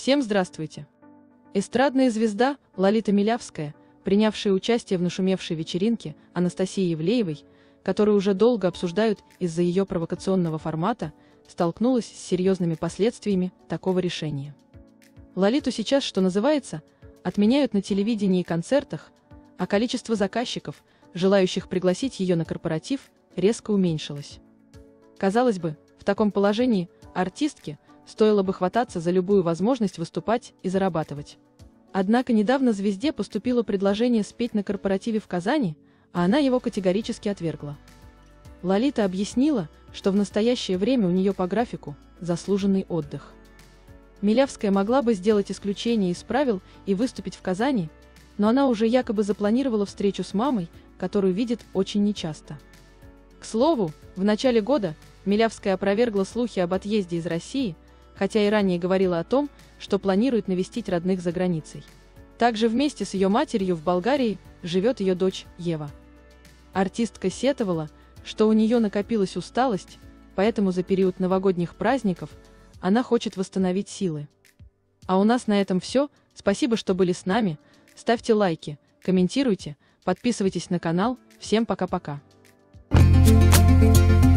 Всем здравствуйте! Эстрадная звезда Лолита Милявская, принявшая участие в нашумевшей вечеринке Анастасии Ивлеевой, которую уже долго обсуждают из-за ее провокационного формата, столкнулась с серьезными последствиями такого решения. Лолиту сейчас, что называется, отменяют на телевидении и концертах, а количество заказчиков, желающих пригласить ее на корпоратив, резко уменьшилось. Казалось бы, в таком положении артистке стоило бы хвататься за любую возможность выступать и зарабатывать. Однако недавно звезде поступило предложение спеть на корпоративе в Казани, а она его категорически отвергла. Лолита объяснила, что в настоящее время у нее по графику заслуженный отдых. Милявская могла бы сделать исключение из правил и выступить в Казани, но она уже якобы запланировала встречу с мамой, которую видит очень нечасто. К слову, в начале года Милявская опровергла слухи об отъезде из России, хотя и ранее говорила о том, что планирует навестить родных за границей. Также вместе с ее матерью в Болгарии живет ее дочь Ева. Артистка сетовала, что у нее накопилась усталость, поэтому за период новогодних праздников она хочет восстановить силы. А у нас на этом все. Спасибо, что были с нами. Ставьте лайки, комментируйте, подписывайтесь на канал. Всем пока-пока.